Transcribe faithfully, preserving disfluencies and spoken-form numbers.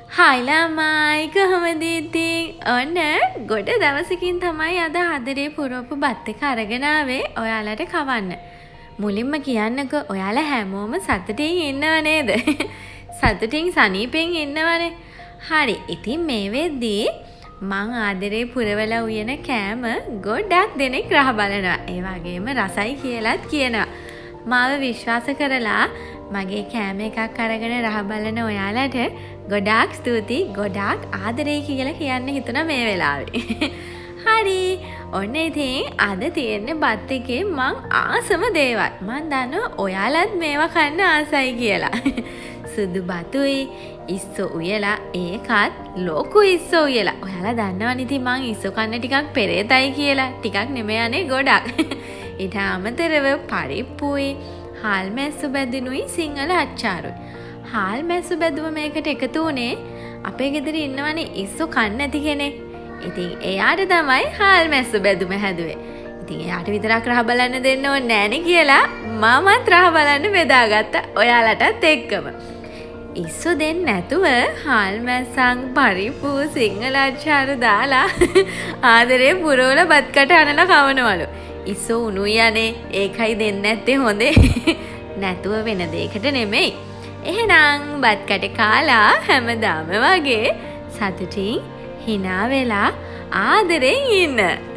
Hi ළමයි කොහොමද ඉතින්? ඔන්න ගොඩ දවසකින් තමයි අද ආදරේ පුරවපු බත් එක අරගෙන ආවේ ඔයාලට කවන්න. මුලින්ම කියන්නකෝ ඔයාලා හැමෝම සතුටින් ඉන්නව නේද? සතුටින් සනීපෙන් ඉන්නවනේ. හරි. ඉතින් මේ වෙද්දී මං ආදරේ පුරවලා උයන කෑම ගොඩක් දෙනෙක් රහ බලනවා. ඒ වගේම රසයි කියලාත් කියනවා. මාව විශ්වාස කරලා මගේ කෑම එකක් අරගෙන රහ බලන ඔයාලට ගොඩාක් ස්තුතියි. ගොඩාක් ආදරේ කියලා කියන්න හිතුණා මේ වෙලාවේ. හරි. ඔන්න ඉතින් අද තියෙන්නේ බත් එකේ මං ආසම දේවල්. මං දන්නවා ඔයාලත් මේවා කන්න ආසයි කියලා. සුදු බතුයි, ඉස්සෝ උයලා, ඒකත් ලොකු ඉස්සෝ උයලා. ඔයාලා දන්නවනේ ඉතින් මං ඉස්සෝ කන්න ටිකක් පෙරේතයි කියලා. ටිකක් නෙමෙයි අනේ ගොඩක්. ඊට අමතරව පරිප්පුයි, හාල් මැස්සු බැදුනුයි, සිංහල අච්චාරුයි. හාල් මැස්සු බැදුව මේකට එකතු වුණේ අපේ ගෙදර ඉන්නවනේ ඉස්සෝ කන්න නැති කෙනෙක්. ඉතින් එයාට තමයි හාල් මැස්සු බැදුම හැදුවේ. ඉතින් එයාට විතරක් රහ බලන්න දෙන්න ඕනේ නෑනේ කියලා මමත් රහ බලන්න බෙදාගත්තා ඔයාලටත් එක්කම. ඉස්සෝ දෙන්න නැතුව හාල් මැස්සන් පරිප්පු සිංහල අච්චාරු දාලා ආදරේ පුරවල බත් කට අනලා කවනවලු. ඉස්සෝ උණුයි යන්නේ ඒකයි දෙන්න නැත්තේ හොඳේ. නැතුව වෙන දෙයකට නෙමෙයි. එහෙනම් බත් කට කාලා හැමදාම වගේ සතුටින් hina වෙලා ආදරෙන් ඉන්න.